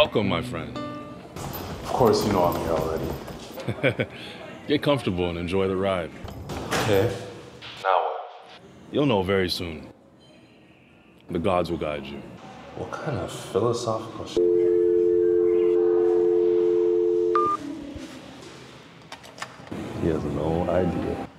Welcome, my friend. Of course you know I'm here already. Get comfortable and enjoy the ride. Okay. Now what? You'll know very soon. The gods will guide you. What kind of philosophical shit? He has no idea.